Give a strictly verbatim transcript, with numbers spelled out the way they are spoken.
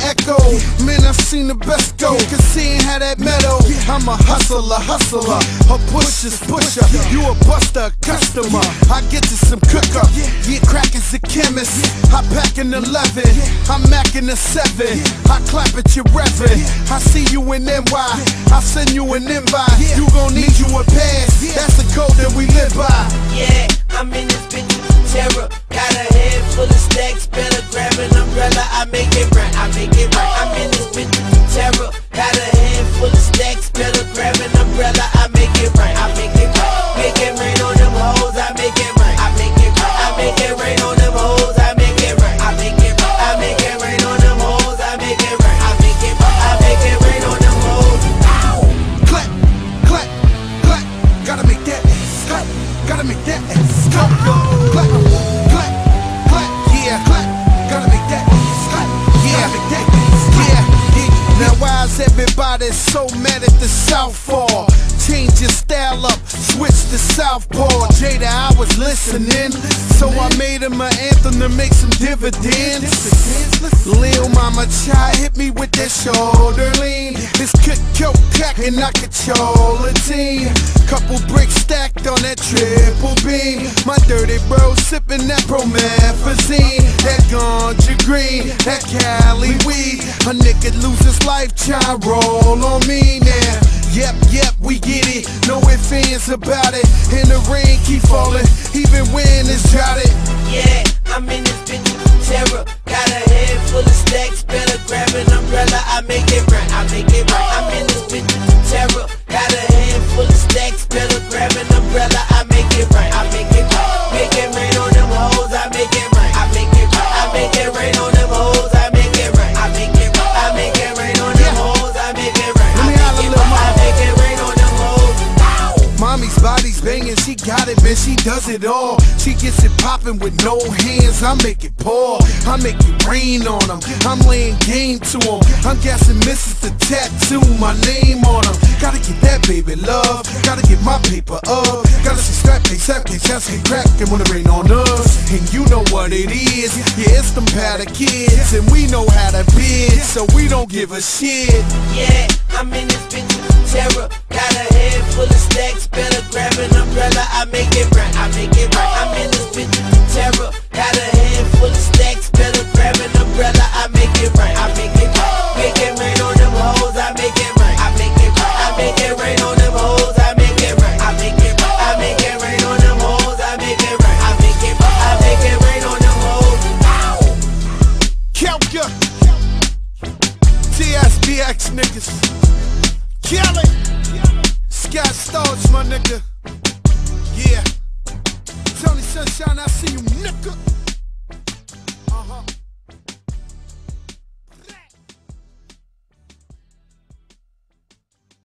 echo. Man, I've seen the best go, cause seeing how that meadow. I'm a hustler, hustler, a pusher's pusher. You a buster, a customer. I get to some cooker. Yeah, crack is a chemist. I pack an eleven, I'm macking a seven. I clap at your reverend. I see you in N Y, I send you an invite. You gon' need you a pass, that's the code that we live by. Yeah, I'm in this bitch with terror. Got a head full of stacks, better grab an umbrella. I make it right, I make it right. I'm in this bitch with terror. Got a head full of stacks, better grab an umbrella. I make it right, I make it right. Make it rain on them hoes, I make it right. I make it right, I make it rain on them hoes, I make it right. I make it right, I make it rain on them hoes, I make it right. I make it right, I make it rain on them hoes. Ow! Clap, clap, clap. Gotta make that ass clap. Gotta make that ass clap. Clap, clap, clap. Yeah, clap. Gotta make that ass clap. Yeah, make that ass clap. Yeah. Now why is everybody so mad at the Southpaw? Change your style up, switch to Southpaw. Jada, I was listening, so I made him an anthem to make some dividends. Lil Mama Chai hit me with that shoulder lean. This could kill crack and I control a team. Couple bricks stacked on that triple beam. My dirty bro sipping that promethazine. That ganja green, that Cali weed. A nigga lose his life, try roll on me now. Yep, yep, we get it, no ifs, ands about it. And the rain keep falling, even when it's droughted. Yeah, I'm in this bitch with terror. Got a head full of stacks, better grab an umbrella. I make it right, I make it right. I'm in this bitch with terror. Got a head full of stacks, better grab an umbrella. I make it right, I make it right. Make it rain on them hoes, I make it right. I make it right, I make it rain on them hoes, I make it right. I make it right, I make it rain on them hoes, I make it right. Let me holler, little mama. I make it rain on them hoes. Mommy's body's banging, she got it, man, she does it all. She gets it popping with no hands, I make it pour. I make it rain on them, I'm laying game to them. I'm guessing missus the tattoo, my name on them. Gotta get that baby love, gotta get my paper up. Gotta see strap, they sap, they chest, they crack, and when it rain on us. And you know what it is, yeah, it's them powder kids. And we know how to bid, so we don't give a shit. Yeah, I'm in this bitch with terror. Got a head full of stacks, better grab an umbrella. I make it right, I make it right. I'm in this bitch with terror. Got a head full of stacks, better grab an umbrella. I make it right, I make it right. Make it rain on them hoes, I make it right. I make it right, I make it rain on them hoes, I make it right. I make it right, I make it rain on them hoes, I make it right. I make it right, I make it rain on them hoes. Ow! Kelka, T S B X niggas, Kelly, Scott Storch, my nigga. Yeah, Tony Sunshine, I see you, nigga.